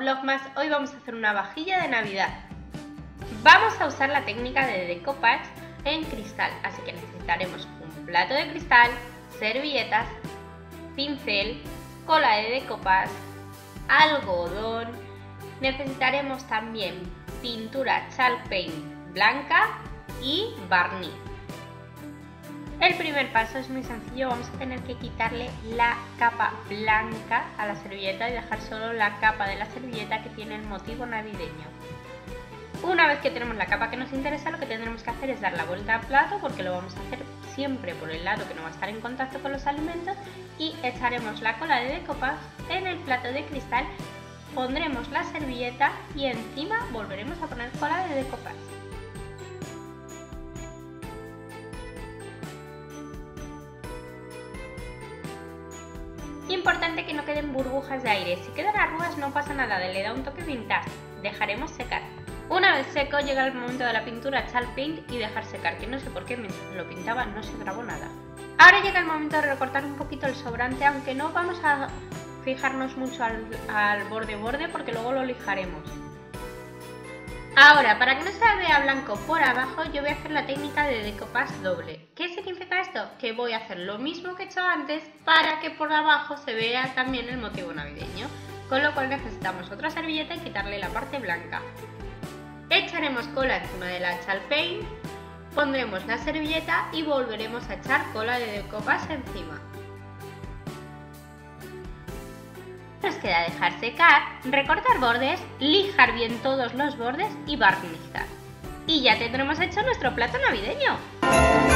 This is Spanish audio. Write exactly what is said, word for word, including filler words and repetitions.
Vlogmas, hoy vamos a hacer una vajilla de Navidad. Vamos a usar la técnica de decoupage en cristal, así que necesitaremos un plato de cristal, servilletas, pincel, cola de decoupage, algodón, necesitaremos también pintura chalk paint blanca y barniz. El primer paso es muy sencillo, vamos a tener que quitarle la capa blanca a la servilleta y dejar solo la capa de la servilleta que tiene el motivo navideño. Una vez que tenemos la capa que nos interesa, lo que tendremos que hacer es dar la vuelta al plato, porque lo vamos a hacer siempre por el lado que no va a estar en contacto con los alimentos, y echaremos la cola de decoupage en el plato de cristal, pondremos la servilleta y encima volveremos a poner cola de decoupage. Importante que no queden burbujas de aire, si quedan arrugas no pasa nada, le da un toque vintage. Dejaremos secar. Una vez seco llega el momento de la pintura chalk paint y dejar secar, que no sé por qué mientras lo pintaba no se grabó nada. Ahora llega el momento de recortar un poquito el sobrante, aunque no vamos a fijarnos mucho al, al borde borde porque luego lo lijaremos. Ahora, para que no se vea blanco por abajo, yo voy a hacer la técnica de decoupage doble. ¿Qué significa esto? Que voy a hacer lo mismo que he hecho antes para que por abajo se vea también el motivo navideño. Con lo cual necesitamos otra servilleta y quitarle la parte blanca. Echaremos cola encima de la chalk paint, pondremos la servilleta y volveremos a echar cola de decoupage encima. Nos queda dejar secar, recortar bordes, lijar bien todos los bordes y barnizar. Y ya tendremos hecho nuestro plato navideño.